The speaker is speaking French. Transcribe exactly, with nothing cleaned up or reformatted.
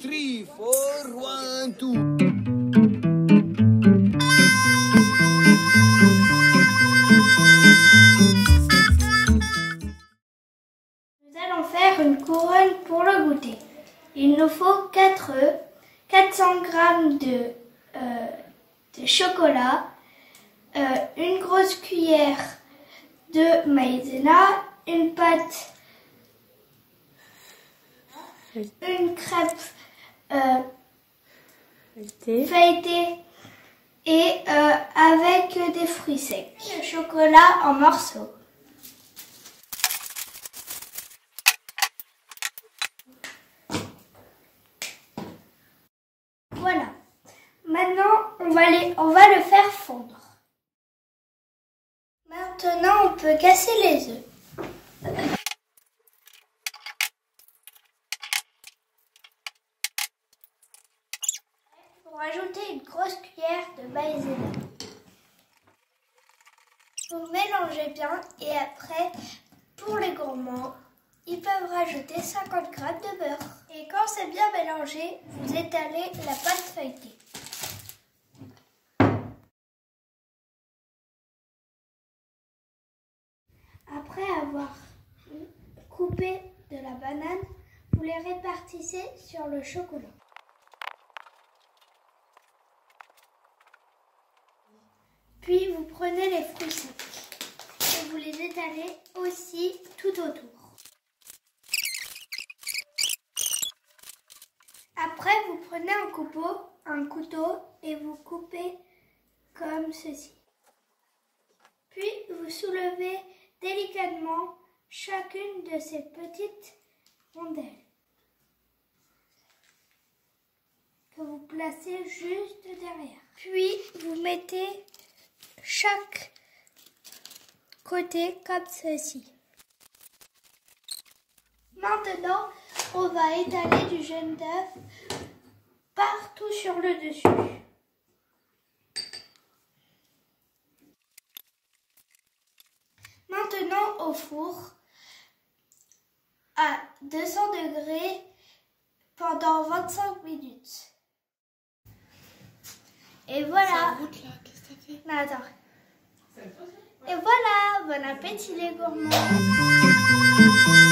three, four, one, two. Nous allons faire une couronne pour le goûter. Il nous faut quatre œufs, quatre cents grammes de, euh, de chocolat, euh, une grosse cuillère de maïzena, une pâte, une crêpe euh, feuilletée et euh, avec des fruits secs. Le chocolat en morceaux. Voilà. Maintenant, on va, les, on va le faire fondre. Maintenant, on peut casser les œufs. Pour ajouter une grosse cuillère de maïzena. Vous mélangez bien et après, pour les gourmands, ils peuvent rajouter cinquante grammes de beurre. Et quand c'est bien mélangé, vous étalez la pâte feuilletée. Après avoir coupé de la banane, vous les répartissez sur le chocolat. Puis vous prenez les fruits secs et vous les étalez aussi tout autour. Après, vous prenez un couteau, un couteau et vous coupez comme ceci. Puis vous soulevez délicatement chacune de ces petites rondelles que vous placez juste derrière. Puis vous mettez chaque côté comme ceci. Maintenant, on va étaler du jaune d'œuf partout sur le dessus. Maintenant au four à deux cents degrés pendant vingt-cinq minutes. Et voilà. Ça goûte là, qu'est-ce que ça fait? Non, attends. Et voilà, bon appétit les gourmands.